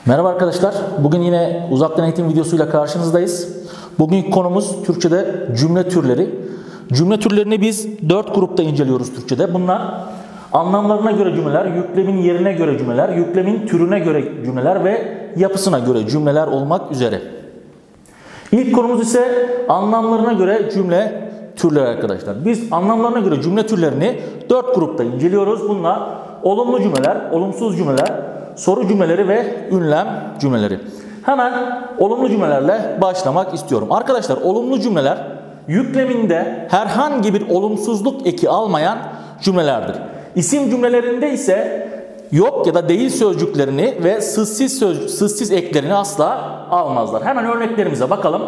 Merhaba arkadaşlar. Bugün yine uzaktan eğitim videosuyla karşınızdayız. Bugünkü konumuz Türkçe'de cümle türleri. Cümle türlerini biz 4 grupta inceliyoruz Türkçe'de. Bunlar anlamlarına göre cümleler, yüklemin yerine göre cümleler, yüklemin türüne göre cümleler ve yapısına göre cümleler olmak üzere. İlk konumuz ise anlamlarına göre cümle türleri arkadaşlar. Biz anlamlarına göre cümle türlerini 4 grupta inceliyoruz. Bunlar olumlu cümleler, olumsuz cümleler, soru cümleleri ve ünlem cümleleri. Hemen olumlu cümlelerle başlamak istiyorum. Arkadaşlar olumlu cümleler yükleminde herhangi bir olumsuzluk eki almayan cümlelerdir. İsim cümlelerinde ise yok ya da değil sözcüklerini ve sızsız eklerini asla almazlar. Hemen örneklerimize bakalım.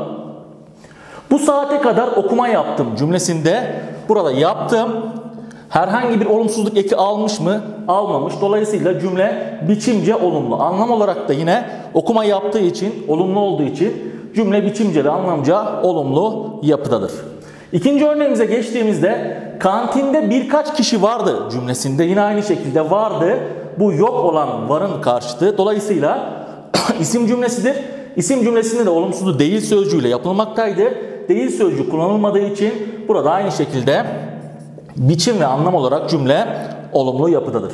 Bu saate kadar okuma yaptım cümlesinde burada yaptım herhangi bir olumsuzluk eki almış mı? Almamış. Dolayısıyla cümle biçimce olumlu. Anlam olarak da yine okuma yaptığı için, olumlu olduğu için cümle biçimce ve anlamca olumlu yapıdadır. İkinci örneğimize geçtiğimizde kantinde birkaç kişi vardı cümlesinde yine aynı şekilde vardı. Bu yok olan varın karşıtı. Dolayısıyla isim cümlesidir. İsim cümlesinde de olumsuzluğu değil sözcüğüyle yapılmaktaydı. Değil sözcüğü kullanılmadığı için burada aynı şekilde biçim ve anlam olarak cümle olumlu yapıdadır.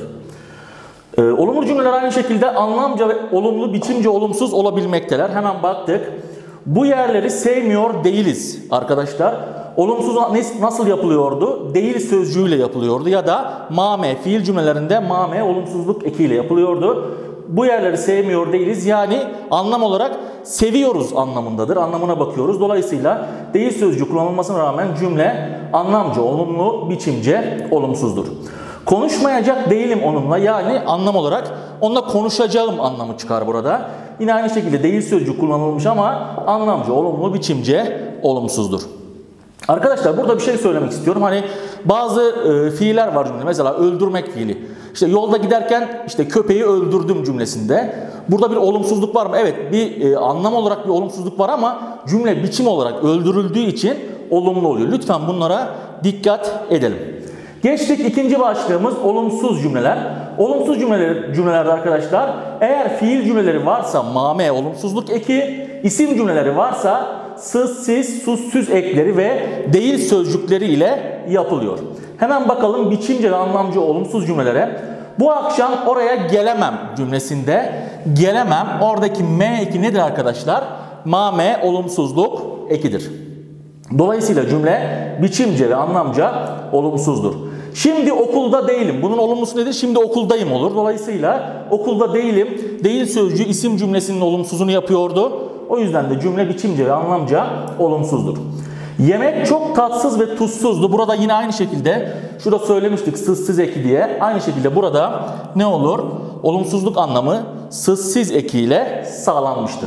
Olumlu cümleler aynı şekilde anlamca ve olumlu, biçimce olumsuz olabilmekteler. Hemen baktık. Bu yerleri sevmiyor değiliz arkadaşlar. Olumsuz nasıl yapılıyordu? Değil sözcüğüyle yapılıyordu ya da mame, fiil cümlelerinde mame olumsuzluk ekiyle yapılıyordu. Bu yerleri sevmiyor değiliz yani anlam olarak seviyoruz anlamındadır. Anlamına bakıyoruz. Dolayısıyla değil sözcüğü kullanılmasına rağmen cümle anlamca olumlu, biçimce olumsuzdur. Konuşmayacak değilim onunla yani anlam olarak onunla konuşacağım anlamı çıkar burada. Yine aynı şekilde değil sözcüğü kullanılmış ama anlamca olumlu, biçimce olumsuzdur. Arkadaşlar burada bir şey söylemek istiyorum. Hani bazı fiiller var cümlede. Mesela öldürmek fiili. İşte yolda giderken işte köpeği öldürdüm cümlesinde. Burada bir olumsuzluk var mı? Evet, bir anlam olarak bir olumsuzluk var ama cümle biçim olarak öldürüldüğü için olumlu oluyor. Lütfen bunlara dikkat edelim. Geçtik ikinci başlığımız olumsuz cümleler. Olumsuz cümlelerde arkadaşlar eğer fiil cümleleri varsa mame olumsuzluk eki, isim cümleleri varsa sızsız, sussuz ekleri ve değil sözcükleri ile yapılıyor. Hemen bakalım biçimce ve anlamcı olumsuz cümlelere. Bu akşam oraya gelemem cümlesinde gelemem oradaki m eki nedir arkadaşlar? Mame olumsuzluk ekidir. Dolayısıyla cümle biçimce ve anlamca olumsuzdur. Şimdi okulda değilim. Bunun olumlusu nedir? Şimdi okuldayım olur. Dolayısıyla okulda değilim. Değil sözcüğü isim cümlesinin olumsuzunu yapıyordu. O yüzden de cümle biçimce ve anlamca olumsuzdur. Yemek çok tatsız ve tuzsuzdu. Burada yine aynı şekilde şurada söylemiştik sızsız eki diye. Aynı şekilde burada ne olur? Olumsuzluk anlamı sızsız ekiyle sağlanmıştır.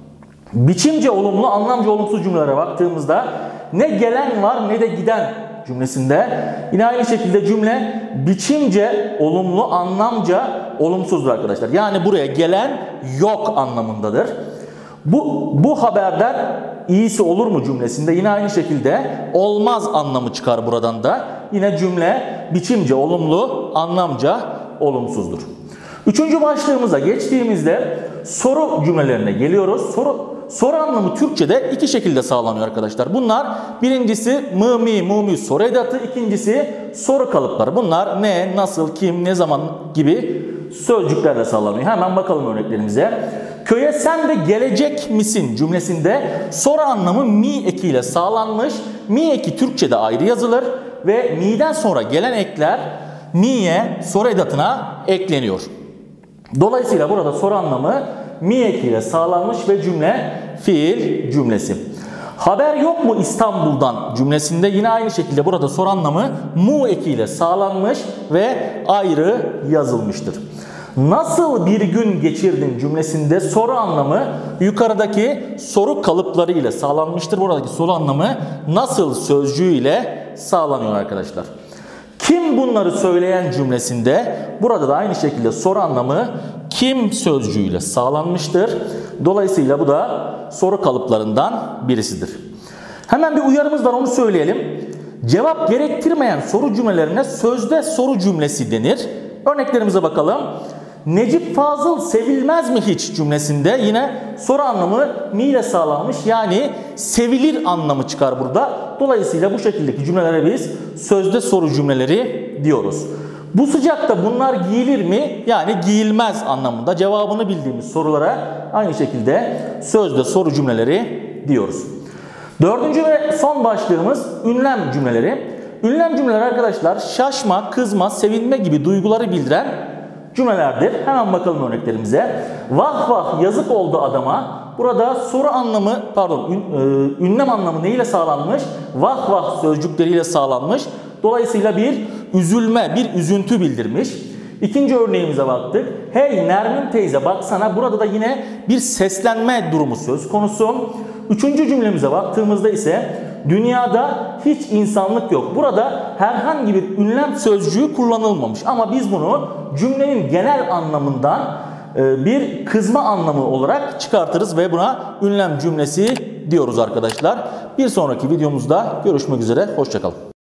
Biçimce olumlu, anlamca olumsuz cümlelere baktığımızda ne gelen var ne de giden cümlesinde yine aynı şekilde cümle biçimce olumlu, anlamca olumsuzdur arkadaşlar. Yani buraya gelen yok anlamındadır. Bu haberden iyisi olur mu cümlesinde yine aynı şekilde olmaz anlamı çıkar buradan da. Yine cümle biçimce olumlu, anlamca olumsuzdur. Üçüncü başlığımıza geçtiğimizde soru cümlelerine geliyoruz. Soru anlamı Türkçe'de iki şekilde sağlanıyor arkadaşlar. Bunlar birincisi mı, mi, mu, mü soru edatı. İkincisi soru kalıpları. Bunlar ne, nasıl, kim, ne zaman gibi sözcüklerle sağlanıyor. Hemen bakalım örneklerimize. Köye sen de gelecek misin cümlesinde soru anlamı mi ekiyle sağlanmış. Mi eki Türkçe'de ayrı yazılır ve mi'den sonra gelen ekler mi'ye soru edatına ekleniyor. Dolayısıyla burada soru anlamı mi ekiyle sağlanmış ve cümle fiil cümlesi. Haber yok mu İstanbul'dan cümlesinde yine aynı şekilde burada soru anlamı mu ekiyle sağlanmış ve ayrı yazılmıştır. Nasıl bir gün geçirdin cümlesinde soru anlamı yukarıdaki soru kalıpları ile sağlanmıştır. Buradaki soru anlamı nasıl sözcüğü ile sağlanıyor arkadaşlar. Kim bunları söyleyen cümlesinde burada da aynı şekilde soru anlamı kim sözcüğüyle sağlanmıştır. Dolayısıyla bu da soru kalıplarından birisidir. Hemen bir uyarımız var onu söyleyelim. Cevap gerektirmeyen soru cümlelerine sözde soru cümlesi denir. Örneklerimize bakalım. Necip Fazıl sevilmez mi hiç cümlesinde yine soru anlamı mi ile sağlanmış, yani sevilir anlamı çıkar burada. Dolayısıyla bu şekildeki cümlelere biz sözde soru cümleleri diyoruz. Bu sıcakta bunlar giyilir mi? Yani giyilmez anlamında cevabını bildiğimiz sorulara aynı şekilde sözde soru cümleleri diyoruz. Dördüncü ve son başlığımız ünlem cümleleri. Ünlem cümleler arkadaşlar şaşma, kızma, sevinme gibi duyguları bildiren cümlelerdir. Hemen bakalım örneklerimize. Vah vah yazık oldu adama. Burada soru anlamı, ünlem anlamı neyle sağlanmış? Vah vah sözcükleriyle sağlanmış. Dolayısıyla bir üzülme, bir üzüntü bildirmiş. İkinci örneğimize baktık. Hey Nermin teyze baksana, burada da yine bir seslenme durumu söz konusu. Üçüncü cümlemize baktığımızda ise dünyada hiç insanlık yok. Burada herhangi bir ünlem sözcüğü kullanılmamış ama biz bunu cümlenin genel anlamından bir kızma anlamı olarak çıkartırız ve buna ünlem cümlesi diyoruz arkadaşlar. Bir sonraki videomuzda görüşmek üzere. Hoşça kalın.